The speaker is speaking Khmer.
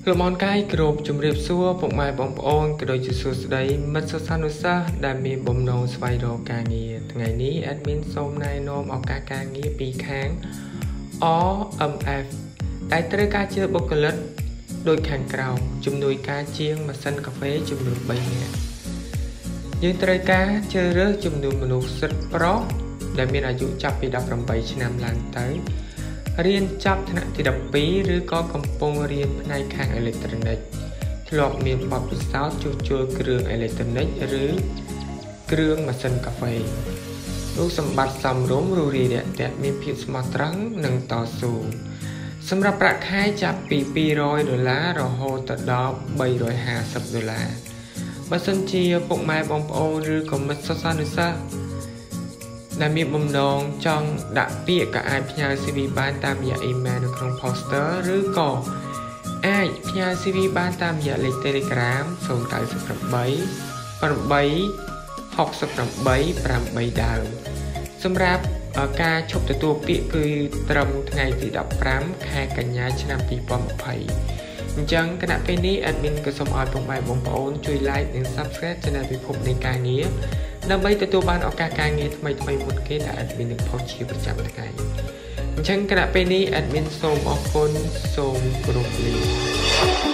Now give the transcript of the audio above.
លោកមនកាយគ្រប់ជំរាបសួរពុកម៉ែបងប្អូនក៏ដូចជាសួស្តីមិត្តសិស្សានុសិស្សដែលមានបំណងស្វែងរកការងារថ្ងៃនេះ admin សូមណែនាំឱកាសការងារពីខាង RMF ដែលត្រូវការជាបុគ្គលិកដូចខាងក្រោមជំនួយការជាងម៉ាស៊ីនកាហ្វេចំនួន3នាក់យើងត្រូវការជ្រើសរើសចំនួនមនុស្សសិទ្ធិប្រុសដែលមានអាយុចាប់ពី18ឆ្នាំឡើងទៅរៀនចាប់ថ្នាក់ទី12ឬក៏កំពុងរៀនផ្នែកខាងអេឡិចត្រូនិកធ្លាប់មានបទពិសោធន៍ជួសជុលគ្រឿងអេឡិចត្រូនិកឬគ្រឿងម៉ាស៊ីនកាហ្វេរូបសម្បត្តិសមរម្យរួសរាយរាក់ទាក់មានភាពស្មោះត្រង់និងតស៊ូសម្រាប់ប្រាក់ខែចាប់ពី$200រហូតទៅដល់$350បើសិនជាពុកម៉ែបងប្អូនឬក៏មិត្តសិស្សានុសិស្សដែលមានបំណងចង់ដាក់ពាក្យក៏អាចផ្ញើ CV បានតាមរយៈ email នៅក្នុង poster ឬក៏អាចផ្ញើ CV បានតាមរយៈលេខ Telegram 098 868 ដើមសម្រាប់ការឈប់ទទួលពាក្យគឺត្រឹមថ្ងៃទី15ខែកញ្ញាឆ្នាំ2020អញ្ចឹងគណៈពេលនេះ admin ក៏សូមឲ្យពុកម៉ែបងប្អូនជួយ like និង subscribe channel ពិភពនៃការងារដើម្បីទទួលបានឱកាសការងារថ្មីៗមុនគេដែល admin នឹងផុសជាប្រចាំថ្ងៃអញ្ចឹងគណៈពេលនេះ admin សូមអរគុណសូមគោរពលា